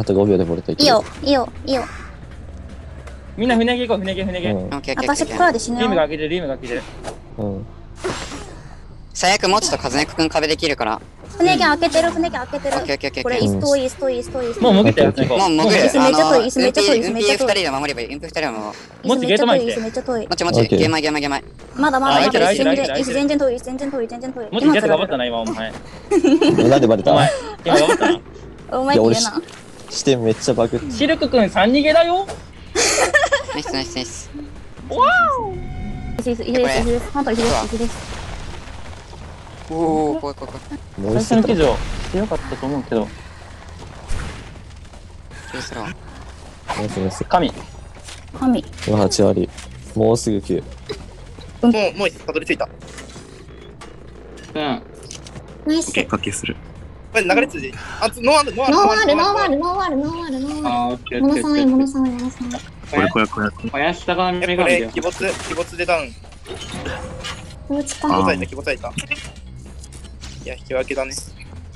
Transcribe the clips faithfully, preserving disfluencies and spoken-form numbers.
あとごびょうでボルトいける。 いいよ、いいよ、いいよ。 みんな船毛行こう、船毛、船毛。 うん私、ここらで死ぬよ。 リームが開けてる、リームが開けてる。 うん。 最悪、もちと風猫くん壁できるから。 船毛開けてる、船毛開けてオッケーオッケーオッケー。 る。これ、椅子遠い、椅子遠い、椅子遠い。 もう潜ったよ、猫。 もう潜る。 椅子めっちゃ遠い椅子めっちゃ遠い椅子めっちゃ遠いインピーふたりで守ればいい。インピーふたりはもう。 もちゲート前行って。 めっちゃ遠い。 もちもち、ゲーマイゲーマイゲーマイ。 まだまだまだ、 空いてる全然、 空いてる全然遠い、全然遠い、全然遠い。 もちゲート頑張ったな、今、お前。 なんでバレた？ お前、今頑張ったな。 お前って言うな。 視点めっちゃバグって。 シルクくんさん逃げだよ。 ナイスナイスナイス。 わ椅子、椅子、椅子です、椅子です。ハント椅子です、椅子です。 おお、怖い怖い怖い。 もう一最初の記事を強かったと思うけど。 どうすろう。 ナイスナイス。 神。 神。 今はち割。もうすぐきゅう。 もう、もうたどり着いた。 うん。 ナイス。 オッケー、掛けする。これ流れ続いて。あ、ノーアル、ノーアル。 ノーワール、ノーワール、ノーワール、ノーワール、ノーワール。 あー、オッケー、 モオッケー。 ノさんへ、モノさんへ、モノさんへ。 これこれこれ。 林高波え、 が見るよ。 これ、鬼没、鬼没でダウン。 おうちか。 鬼没された、鬼没された。いや、引き分けだね。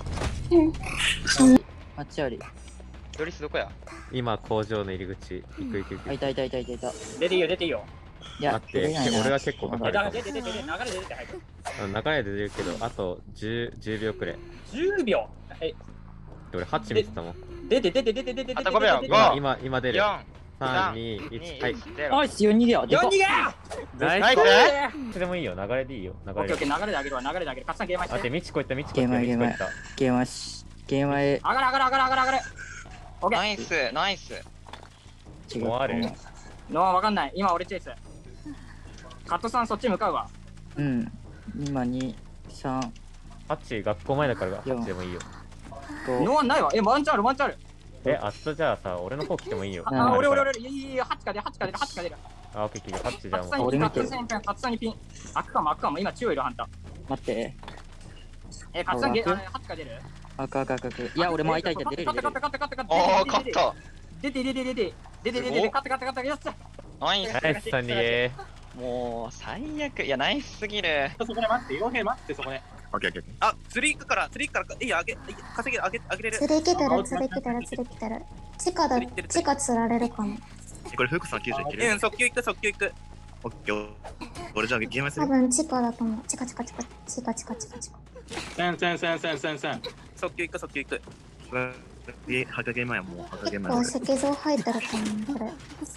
あっちあり。 ドリスどこや？ 今工場の入り口行く行く行く。 あ、いたいたいたいたいた。 出ていいよ、出ていいよ。 いや、 待って俺は結構かかるかも。 出て出て出て、流れ出て入る。 うん流れで出るけどあとじゅう、じゅうびょうくらい。 じゅうびょう。え、 俺はち見てたもん。 出て出て出て出て出て。 あとごびょう。 今ご、 今今出る。 よん、 さん、に、いち、はい。 ナイス、よん逃げや。 よん逃げ。 ナイス。 ナイでもいいよ、流れでいいよ。流れで。 オッケーオッケー、流れであげるわ、流れであげる。勝さんゲームして。 あって、みちこいった、みちこゲーいった、 マイゲーマイみちこいった。 ゲーマイし。ゲーマイ。 上がる上がる上がる上がる上がる。オッケー。 ナイス、ナイス。 違う。 もうあるノーわかんない。今俺チェイス。カットさんそっち向かうわ。 うん。今、に、さん、 ハッチ学校前だからハッチでもいいよ。 ノーワンないわ。え、ワンチャンあるワンチャンある。 え、あっとじゃあさ、俺の方来てもいいよ。 あ、俺俺俺、いやいやいや、ハッチか出る、ハッチか出る、ハッチか出る。 あ、オッケーオッケー、ハッチじゃあもう。 カットさんにピン、カットさんにピン、カットさんにピン。開くかも開くかも、今中央いるハンター。 待って。 え、カットさんゲー、ハッチか出る。 あかあかあか。いや、俺も会いたいって出れる出れる。 カットカットカットカット。 おー、勝った。 出て出て出て出て出て出てカットカットカット、よっしゃ。 ナイス。 ナイスさん逃げ。 もう、最悪。いや、ナイスすぎる。 そこで待って、傭兵待って、そこで。 オッケーオッケー。あ、釣り行くから、釣り行くから、いいよ、あげ、稼げ、あげ、あげれる。 釣り来てる、釣り来てる、釣り来てる。地下だ、地下釣られるかも。 これ、福さんきゅうじゅういける。うん、速球行く、速球行く。オッケー。俺じゃあゲームする。 多分地下だと思う。地下地下地下地下地下地下地下。 せんせんせんせんせんせん。 速球行く、速球行く。え、はかげ前もう、はかげ前。 結構石像入ってるかも、これ。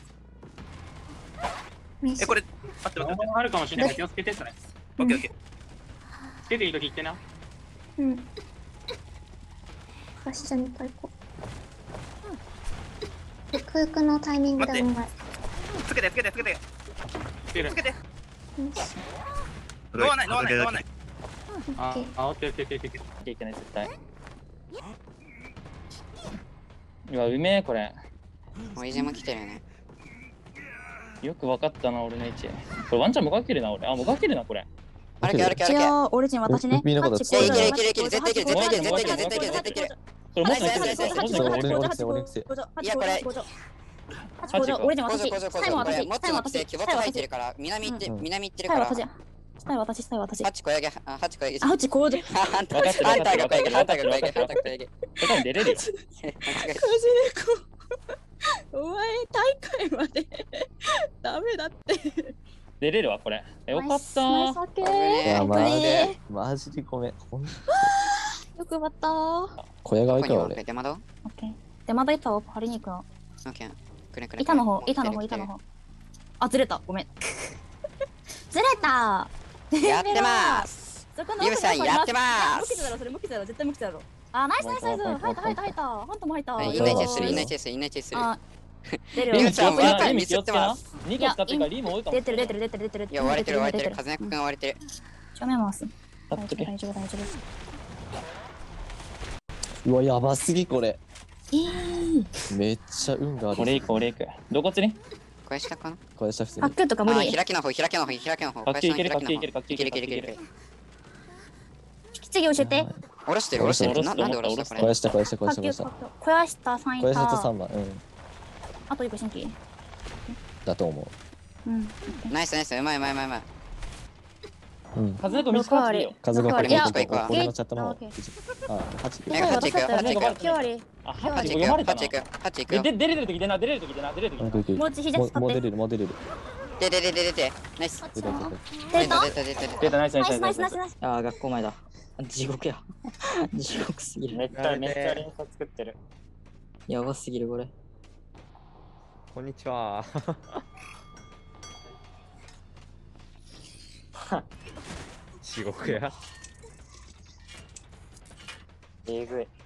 え、これ、待って待って。 あるかもしれない。気をつけてってね。 オッケーオッケー。 出ていいとき言ってな。 うん。ファッションと行こう。空空のタイミングでお願い。 つけて、つけて、つけて。 つける。 つけて。 よし。 乗らない、乗らない、乗らない。 あ、あ、オッケーオッケーオッケーオッケー。いけいけない、絶対。うわ、うめえ、これ。 もうイジも来てるよね。 よくわかったな、俺の位置。これワンチャンもがけるな、俺。あ、もがけるな、これ。 あれけあれけあれ違け。 う、オリジン私ね。 いや、いけるいけるいけるいける、絶対いける、絶対いける、絶対いける、絶対いける、絶対いける。 これもっといける、もっといける。 そう俺俺俺俺癖。 いや、これ。 オリジン私。 工場工場工最後場。これ、 私。 もっとのって、キボット入ってるから、南行って、南行ってるから。 最後私、最後私。 ハチ小屋げ、あ、ハチ小屋げ。 あ、うち工場。 ハンター、ハンターが小屋げ、ハンターが小屋げ、ハンターが小屋げ。 そこに出れるよ。 お前、大会までダメだって。 出れるわ、これ。よかったいや、マジで、マジでごめん。ほんとよくわったー。 小屋側行くわ、俺。 出窓？ オッケー。出窓板を張りに行くの。 オッケー。くれくれ。 板の方、板の方、板の方。あ、ずれた。ごめん。ずれた。 やってます。ユウさんやってます。 無傷だろ、それ無傷だろ、絶対無傷だろ。あ、ナイスナイスナイス。入った入った入った。ハントも入った。 インナイチェスする、インナイチェスする、インナイチェスする。 出るよ。 ユウさんはミスってます。 にこ使ってるからリーム多いかも。 出てる出てる出てる出てる。 いや、追われてる追われてる。風猫くん追われてる。 正面回す。 大丈夫大丈夫大丈うわ、やばすぎこれ。 夫。 めっちゃ運がある。 俺行く俺行く。どこ釣り？ これ下かな？ これ下普通パッに。 クとか無理。 開きの方、開きの方、開きの方。 かっけいけるかっけいけるかっけいいけけるかっけいける。 るいけるいける。 引き継ぎ教えて。 下ろしてる下ろしてる。ななんで下ろしたこれ？ 小屋下小屋下小屋下小屋下。 小屋下さんい小屋下とた。 三番、うん。 あと一個新規。 だと思う。 うん。 ナイスナイス、うまいうまいうまいうまい。 うん。 風邪と短くていいよ。 風がこれいやちょっと俺のチャットの方あオッケー。 あ、はち。 ねはち行くはち行くきゅう割。 あ、 は八ち行くよは読まれたな。 ち行くはち行くえ、 よで出れる時出な、出れる時出な、出れる時出な。 ももうちひじも使って。 もう出れる、もう出れる。 ででででででナイス出た出た。 出た出た出た出た出た、ナイスナイスナイスナイスナイスナイス。 ナイス。 あー、学校前だ。地獄や。地獄すぎる。 めっちゃ、めっちゃ連鎖作ってる。 やばすぎる、これ。 こんにちは。地獄や。 えぐい。